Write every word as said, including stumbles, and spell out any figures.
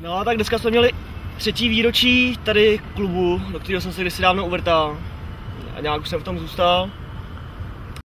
No a tak dneska jsme měli třetí výročí tady klubu, do kterého jsem se kdysi dávno uvrtal. A nějak už jsem v tom zůstal.